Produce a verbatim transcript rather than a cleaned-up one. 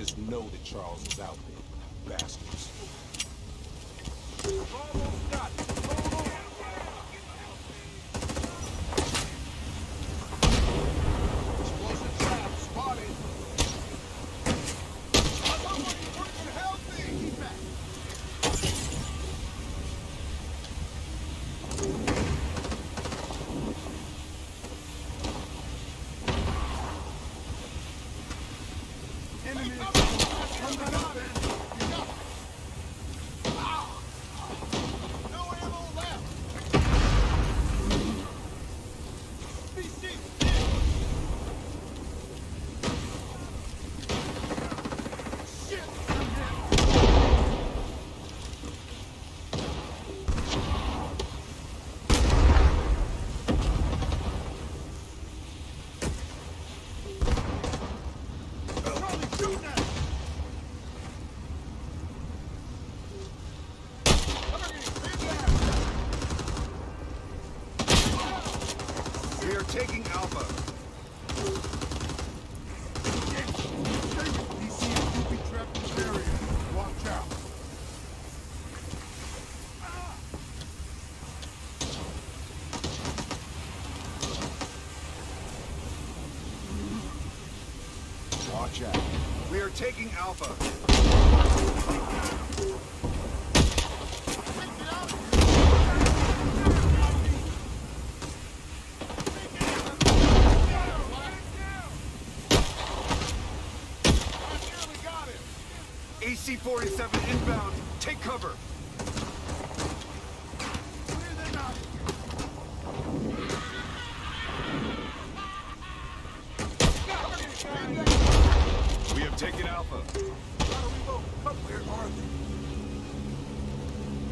Just know that Charles is out there, bastards. Almost got it. Hold on. Explosive trap spotted. Somebody freaking help me! Keep back. Enemy coming up. You got it. No ammo left. B C. Shit. Charlie, shoot that. We are taking Alpha. D C is U P trapped in this area. Watch out. Watch out. We are taking Alpha. A C forty-seven inbound. Take cover. We have taken Alpha. Gotta reload. Come here.